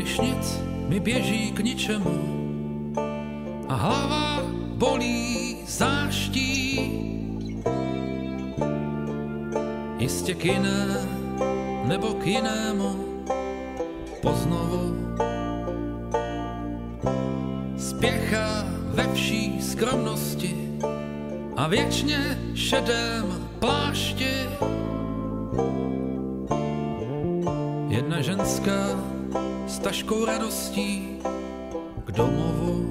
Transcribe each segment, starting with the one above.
když nic mi běží k ničemu a hlava bolí záští. Jistě k jiné nebo k jinému poznovu spěchá ve vší skromnosti a věčně šedém plášti. Jedna ženská s taškou radostí k domovu.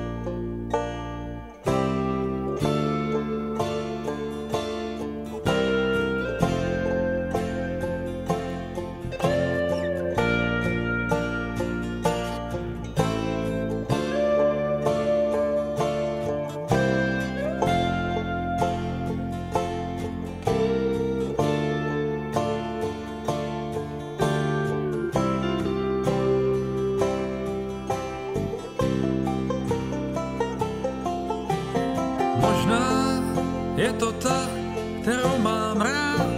Možná je to ta, kterou mám rád,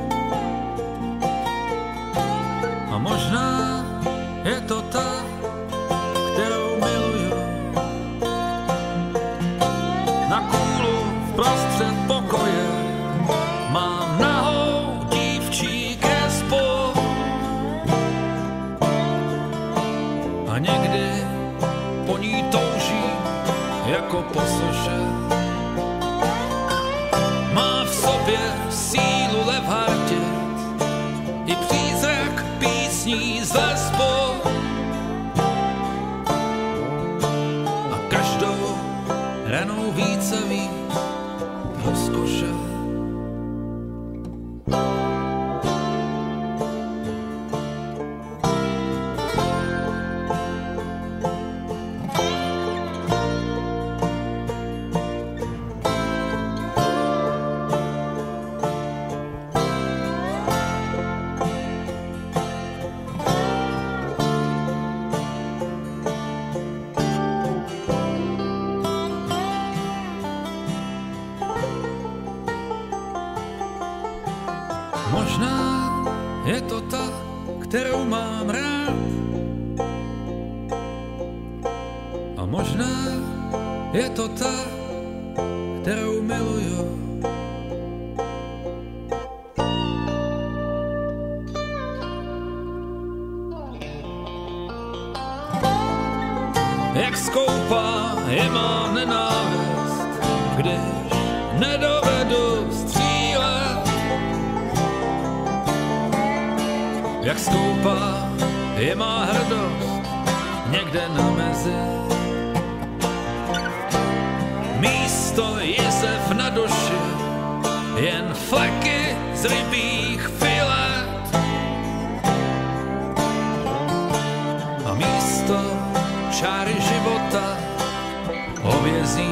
a možná je to ta, kterou miluju. Na kůlu vprostřed pokoje mám nahou dívčí kresbu a někdy po ní toužím jako po soše. Sílu levhartit i přízrak písní z lesbu a každou ranou více víc rozkoše. Možná je to ta, kterou mám rád, a možná je to ta, kterou miluju. Jak skoupá je má nenávist, když nedovedu střílet. Jak skoupá je má hrdost někde na mezi. Místo jizev na duši jen fleky z rybích filet. A místo čáry života hovězí.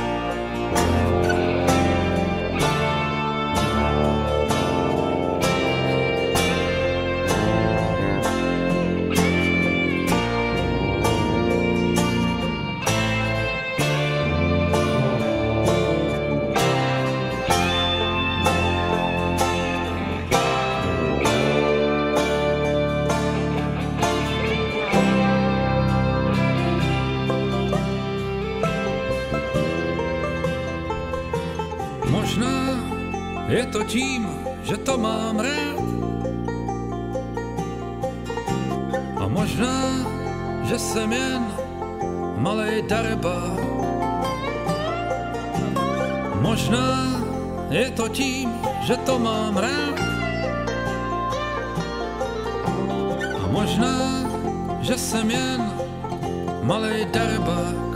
Možná je to tím, že to mám rád, a možná, že jsem jen malej darebák. Možná je to tím, že to mám rád, a možná, že jsem jen malej darebák.